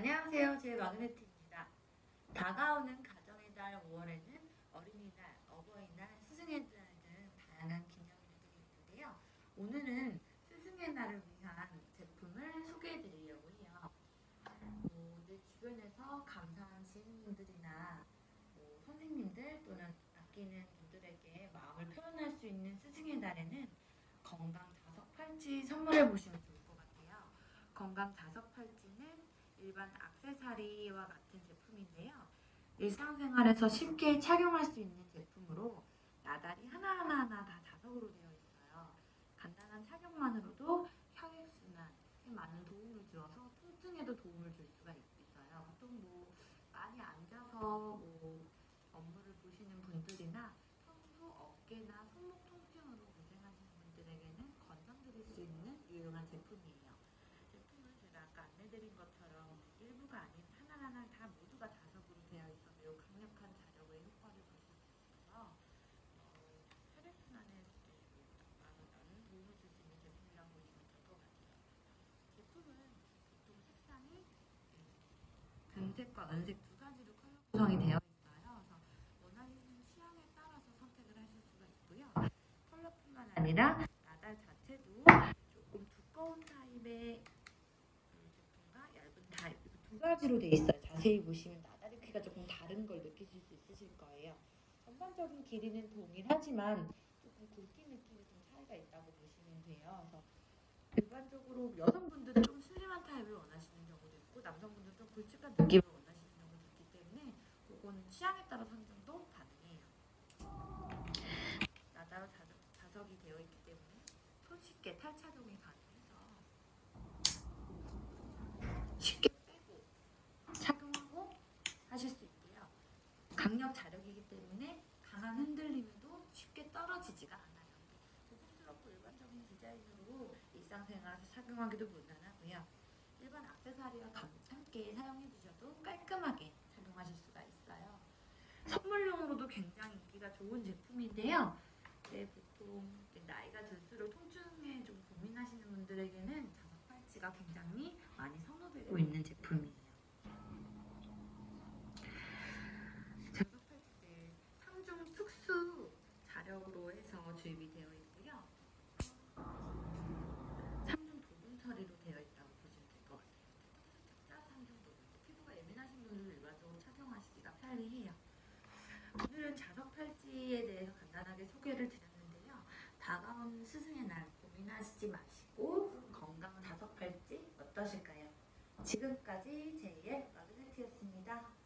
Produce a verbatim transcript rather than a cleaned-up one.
안녕하세요. 제 마그네트입니다. 다가오는 가정의 달 오월에는 어린이날, 어버이날, 스승의 날 등 다양한 기념일들이 있는데요. 오늘은 스승의 날을 위한 제품을 소개해 드리려고 해요. 뭐, 내 주변에서 감사한 지인분들이나 뭐, 선생님들 또는 아끼는 분들에게 마음을 표현할 수 있는 스승의 날에는 건강 자석 팔찌 선물해 보시면 좋을 것 같아요. 건강 자석 팔찌는 일반 액세서리와 같은 제품인데요. 일상생활에서 쉽게 착용할 수 있는 제품으로 나달이 하나하나 다 자석으로 되어 있어요. 간단한 착용만으로도 혈액순환에 많은 도움을 주어서 통증에도 도움을 줄 수가 있어요. 보통 뭐 많이 앉아서 뭐 업무를 보시는 분들이나 평소 어깨나 손목 통증으로 고생하시는 분들에게는 권장드릴 수 있는 유용한 제품이에요. 제품은 제가 아까 안내드린 것처럼 일부가 아닌 하나하나 다 모두가 자석으로 되어 있어 매우 강력한 자력의 효과를 보실 수 있어서 어, 혈액순환에 많은 도움을 줄 수 있는 제품이라고 보시면 될 것 같아요. 제품은 보통 색상이 금색과 은색 두 가지로 컬러 구성이 되어 있어요. 그래서 원하시는 취향에 따라서 선택을 하실 수가 있고요. 컬러뿐만 아니라 나달 자체도 조금 두꺼운 타입의 제품과 얇은 타입 두 가지로 되어 있어요. 자세히 보시면 나달의 크기가 조금 다른 걸 느끼실 수 있으실 거예요. 전반적인 길이는 동일하지만 조금 굵기 느낌이 좀 차이가 있다고 보시면 돼요. 그래서 일반적으로 여성분들은 좀 슬림한 타입을 원하시는 경우도 있고 남성분들은 좀 굵직한 느낌을 원하시는 경우도 있기 때문에 그거는 취향에 따라 선정도 가능해요. 나달 자석, 자석이 되어 있기 때문에 손쉽게 탈착용이 가능해서 쉽게 빼고 착용하고 하실 수 있고요. 강력 자력이기 때문에 강한 흔들림에도 쉽게 떨어지지가 않아요. 고급스럽고 일반적인 디자인으로 일상생활에서 착용하기도 무난하고요. 일반 액세서리와 함께 사용해 주셔도 깔끔하게 착용하실 수가 있어요. 선물용으로도 굉장히 인기가 좋은 제품인데요. 네, 보통 나이가 들수록 통증에 좀 고민하시는 분들에게는 자석 팔찌가 굉장히 많이 선호되고 있는 제품이에요. 자석 팔찌는 삼중 특수 자력으로 해서 주입이 되어 있고요. 삼중 도금 처리로 되어 있다고 보시면 될 것 같아요. 특수 착자 삼중 도금. 피부가 예민하신 분들은 일반적으로 착용하시기가 편리해요. 오늘은 자석 팔찌에 대해서 간단하게 소개를 드렸는데요. 다가온 스승의 날 고민하시지 마시고 건강 자석 팔찌 어떠실까요? 지금까지 제이의 마그네트였습니다.